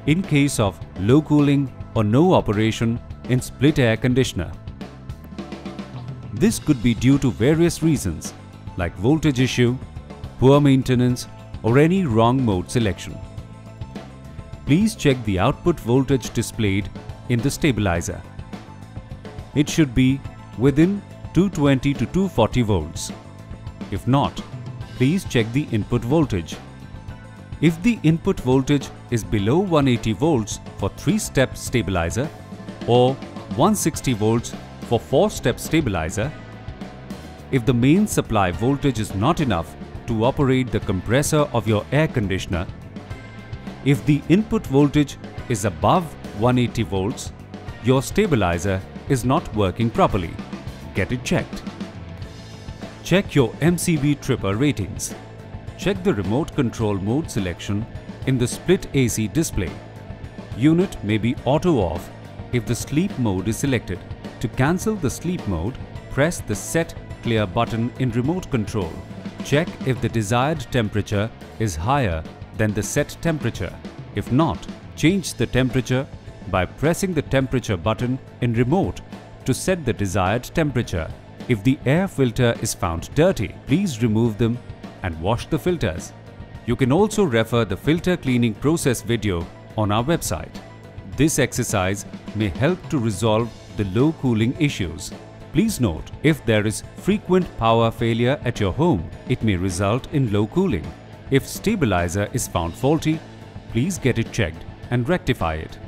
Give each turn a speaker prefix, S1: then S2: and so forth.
S1: in case of low cooling or no operation in split air conditioner. This could be due to various reasons like voltage issue, poor maintenance or any wrong mode selection. Please check the output voltage displayed in the stabilizer. It should be within 220 to 240 volts. If not, please check the input voltage. If the input voltage is below 180 volts for 3-step stabilizer or 160 volts for 4-step stabilizer, if the main supply voltage is not enough to operate the compressor of your air conditioner, if the input voltage is above 180 volts, your stabilizer is not working properly. Get it checked. Check your MCB tripper ratings. Check the remote control mode selection in the split AC display. Unit may be auto off if the sleep mode is selected. To cancel the sleep mode, press the Set Clear button in remote control. Check if the desired temperature is higher than the set temperature. If not, change the temperature by pressing the temperature button in remote to set the desired temperature. If the air filter is found dirty, please remove them and wash the filters. You can also refer the filter cleaning process video on our website. This exercise may help to resolve the low cooling issues. Please note, if there is frequent power failure at your home, it may result in low cooling. If stabilizer is found faulty, please get it checked and rectify it.